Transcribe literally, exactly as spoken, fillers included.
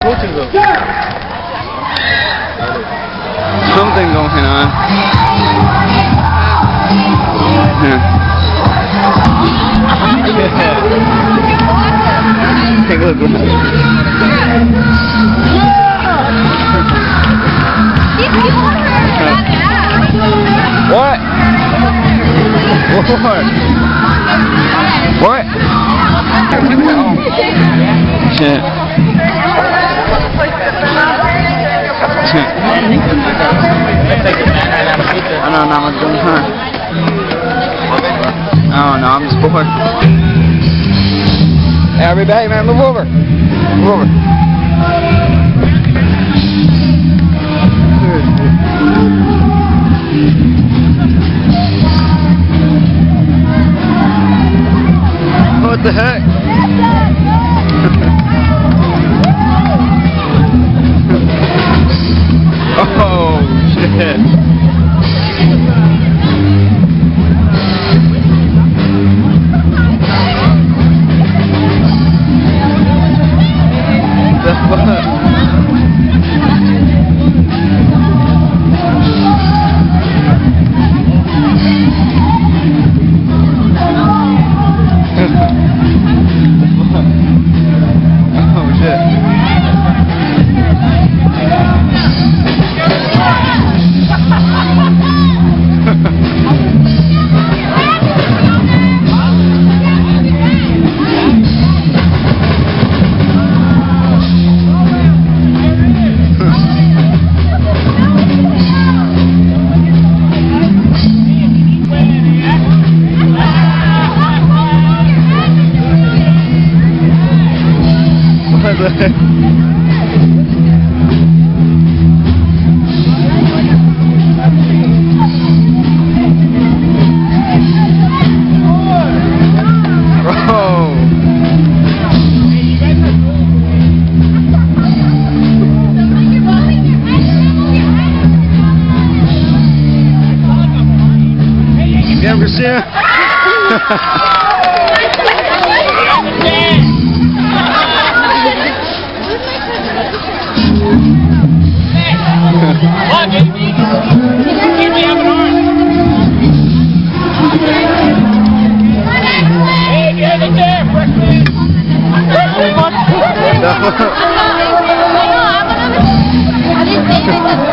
Something going on. Yeah. Take a look. What? What? What? Shit. Shit. I don't know what's going on. I don't know, I'm just bored. Hey, I'll be back, man. Move over. Move over. What the heck? Oh, shit. The fuck? Oh, shit. Yeah, Christina. What, baby? Give me up an arm. Hey, get it there, Freshman. Freshman, what? I didn't say anything.